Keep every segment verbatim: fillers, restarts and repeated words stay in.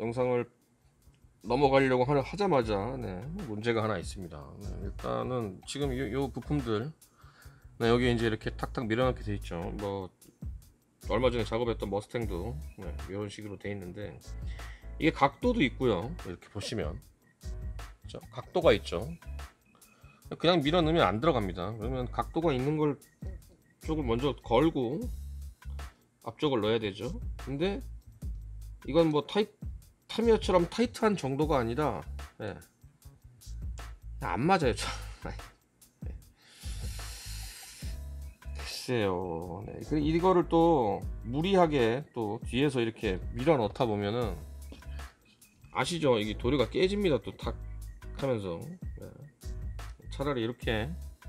영상을 넘어가려고 하- 하자마자 네, 문제가 하나 있습니다. 네, 일단은 지금 요, 요 부품들 네, 여기 이제 이렇게 탁탁 밀어넣게 돼 있죠. 뭐 얼마 전에 작업했던 머스탱도 네, 이런 식으로 돼 있는데 이게 각도도 있고요. 이렇게 보시면 그렇죠? 각도가 있죠. 그냥 밀어 넣으면 안 들어갑니다. 그러면 각도가 있는 걸 쪽을 먼저 걸고 앞쪽을 넣어야 되죠. 근데 이건 뭐 타이, 타미야처럼 타이트한 정도가 아니라 예, 안 맞아요. 참. 네. 글쎄요. 네. 그 이거를 또 무리하게 또 뒤에서 이렇게 밀어 넣다 보면은 아시죠? 이게 도료가 깨집니다. 또 탁 하면서 네. 차라리 이렇게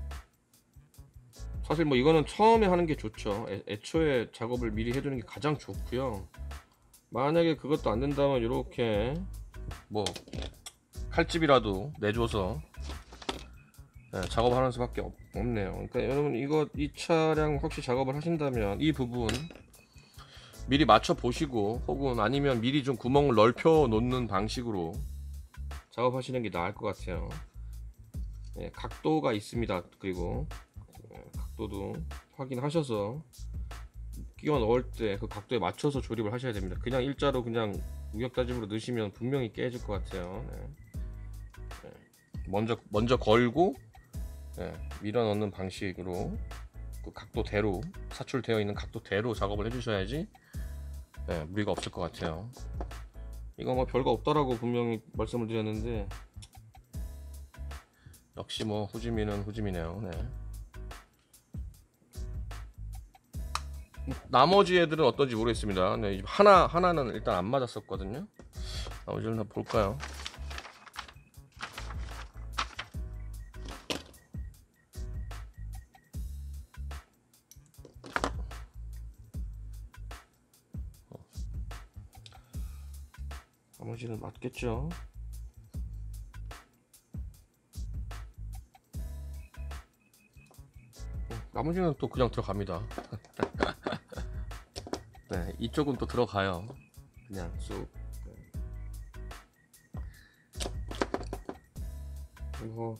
사실 뭐 이거는 처음에 하는 게 좋죠. 애, 애초에 작업을 미리 해두는 게 가장 좋고요. 만약에 그것도 안 된다면 이렇게 뭐 칼집이라도 내줘서 네, 작업하는 수밖에 없, 없네요. 그러니까 여러분 이거 이 차량 혹시 작업을 하신다면 이 부분 미리 맞춰 보시고 혹은 아니면 미리 좀 구멍을 넓혀 놓는 방식으로 작업하시는 게 나을 것 같아요. 네, 각도가 있습니다. 그리고 네, 각도도 확인하셔서 끼워 넣을 때 그 각도에 맞춰서 조립을 하셔야 됩니다. 그냥 일자로 그냥 우격다짐으로 넣으시면 분명히 깨질 것 같아요. 네. 네. 먼저 먼저 걸고 네, 밀어 넣는 방식으로 그 각도대로 사출되어 있는 각도대로 작업을 해주셔야지 네, 무리가 없을 것 같아요. 이거 뭐 별거 없다라고 분명히 말씀을 드렸는데 역시 뭐 후지미는 후지미네요. 네. 나머지 애들은 어떤지 모르겠습니다. 네, 하나 하나는 일단 안 맞았었거든요. 나머지는 한번 볼까요? 나머지는 맞겠죠. 나머지는 또 그냥 들어갑니다. 네, 이쪽은 또 들어가요. 그냥 쑥. 네. 이거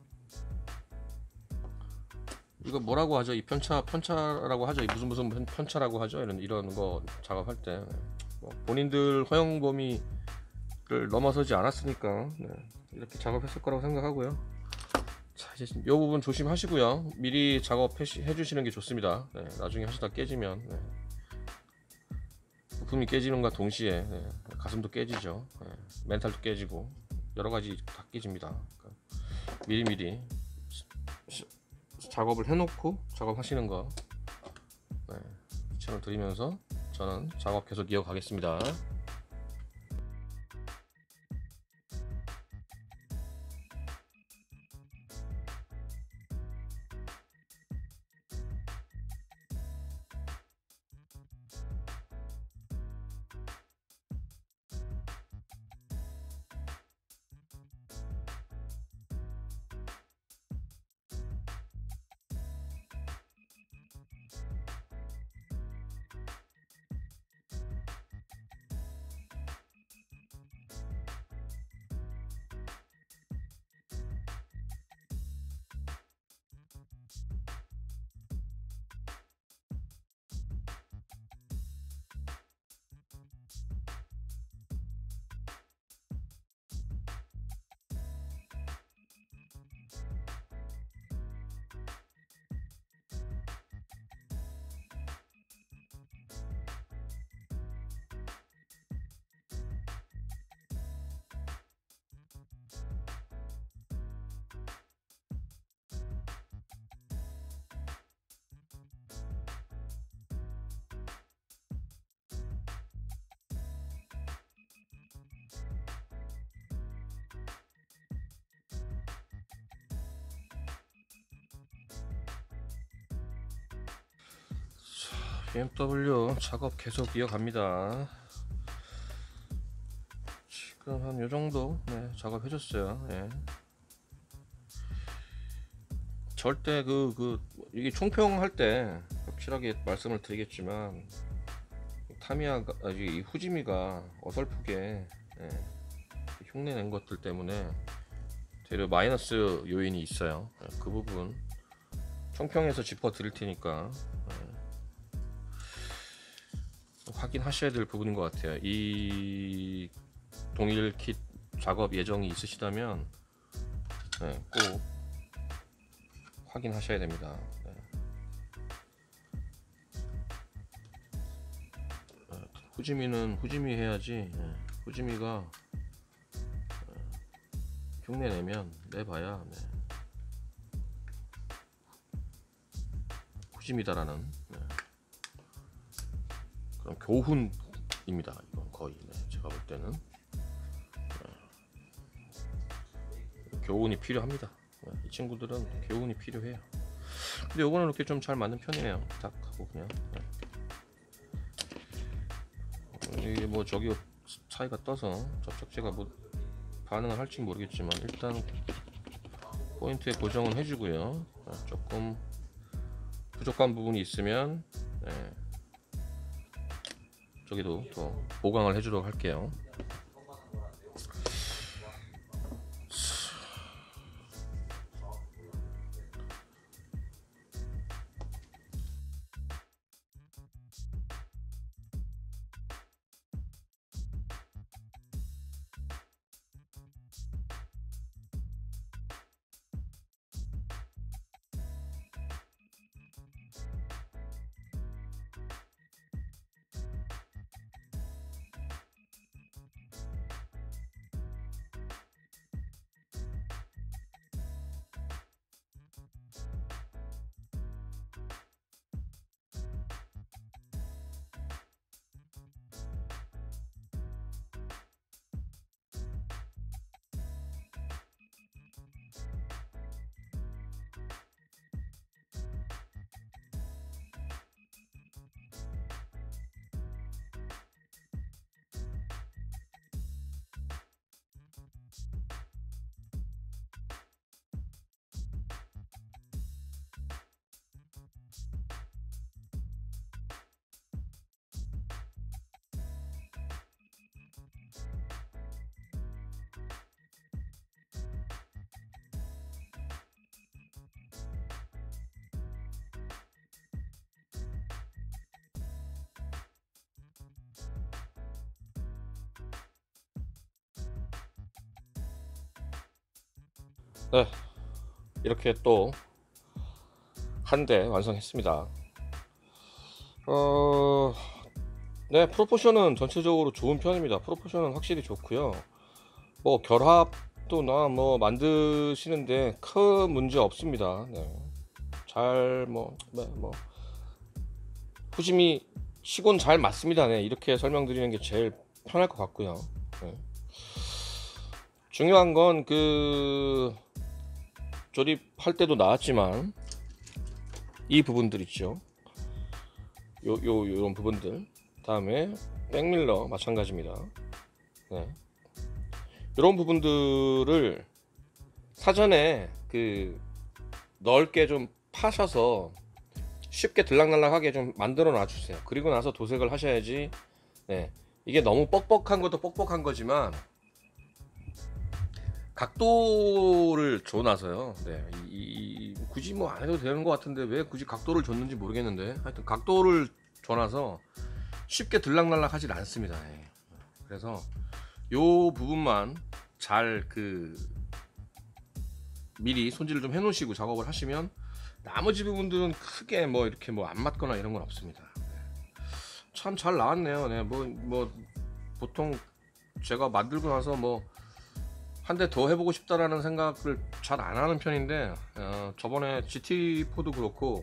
이거 뭐라고 하죠? 이 편차 편차라고 하죠. 이 무슨 무슨 편- 편차라고 하죠. 이런 이런 거 작업할 때 뭐 본인들 허용 범위를 넘어서지 않았으니까 네, 이렇게 작업했을 거라고 생각하고요. 자, 이제 이 부분 조심하시고요. 미리 작업해 주시는 게 좋습니다. 네, 나중에 하시다 깨지면 네. 부품이 깨지는과 동시에 네, 가슴도 깨지죠. 네, 멘탈도 깨지고 여러 가지 다 깨집니다. 그러니까 미리미리 시, 작업을 해놓고 작업하시는 거 네, 추천을 드리면서 저는 작업 계속 이어가겠습니다. 비엠더블유 작업 계속 이어갑니다. 지금 한 요정도 네, 작업 해줬어요. 예. 절대 그, 그 이게 총평할 때 확실하게 말씀을 드리겠지만 타미야가 아, 이 후지미가 어설프게 예, 흉내 낸 것들 때문에 되려 마이너스 요인이 있어요. 예, 그 부분 총평해서 짚어 드릴 테니까 예, 확인하셔야 될 부분인 것 같아요. 이 동일 킷 작업 예정이 있으시다면 네, 꼭 확인하셔야 됩니다. 네. 후지미는 후지미 해야지. 네. 후지미가 네. 흉내 내면 내봐야 네. 후지미다라는 네. 그럼 교훈입니다. 이건 거의 네. 제가 볼 때는 네. 교훈이 필요합니다. 네. 이 친구들은 교훈이 필요해요. 근데 요거는 이렇게 좀 잘 맞는 편이에요. 딱 하고 그냥 네. 이게 뭐 저기 차이가 떠서 접착제가 뭐 반응을 할지 모르겠지만 일단 포인트에 고정은 해주고요. 조금 부족한 부분이 있으면 네, 저기도 더 보강을 해주도록 할게요. 네, 이렇게 또 한 대 완성했습니다. 어, 네, 프로포션은 전체적으로 좋은 편입니다. 프로포션은 확실히 좋고요. 뭐 결합도나 뭐 만드시는데 큰 문제 없습니다. 네. 잘 뭐 뭐 뭐 후짐이 시곤 잘 맞습니다. 네, 이렇게 설명드리는 게 제일 편할 것 같고요. 네. 중요한 건 그 조립할 때도 나왔지만 이 부분들 있죠. 요, 요, 요런 부분들. 다음에 백밀러 마찬가지입니다. 네. 이런 부분들을 사전에 그 넓게 좀 파셔서 쉽게 들락날락하게 좀 만들어 놔주세요. 그리고 나서 도색을 하셔야지. 네. 이게 너무 뻑뻑한 것도 뻑뻑한 거지만 각도를 줘놔서요. 네. 이, 이, 굳이 뭐 안 해도 되는 것 같은데 왜 굳이 각도를 줬는지 모르겠는데 하여튼 각도를 줘놔서 쉽게 들락날락 하질 않습니다. 네. 그래서 요 부분만 잘 그 미리 손질을 좀 해 놓으시고 작업을 하시면 나머지 부분들은 크게 뭐 이렇게 뭐 안 맞거나 이런 건 없습니다. 네. 참 잘 나왔네요. 네. 뭐, 뭐 보통 제가 만들고 나서 뭐 한 대 더 해보고 싶다라는 생각을 잘 안 하는 편인데 어, 저번에 지티사도 그렇고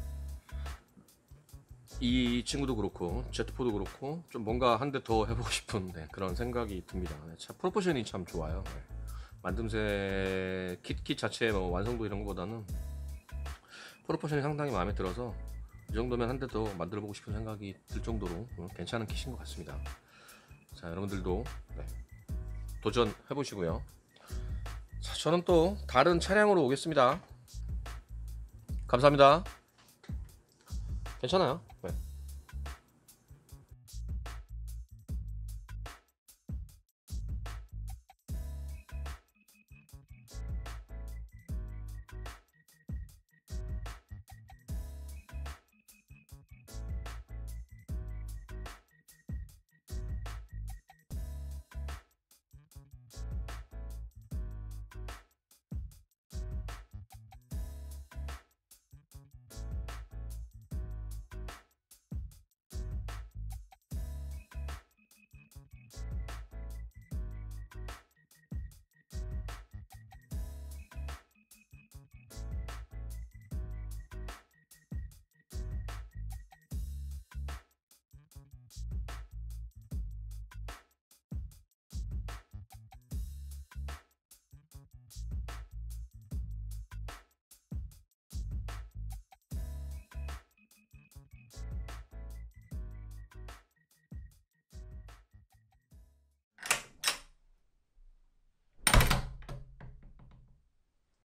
이 친구도 그렇고 제트사도 그렇고 좀 뭔가 한 대 더 해보고 싶은 네, 그런 생각이 듭니다. 네, 참 프로포션이 참 좋아요. 네. 만듦새 킷, 킷 자체의 뭐 완성도 이런 것보다는 프로포션이 상당히 마음에 들어서 이 정도면 한 대 더 만들어 보고 싶은 생각이 들 정도로 어, 괜찮은 킷인 것 같습니다. 자, 여러분들도 네, 도전해 보시고요. 자, 저는 또 다른 차량으로 오겠습니다. 감사합니다. 괜찮아요.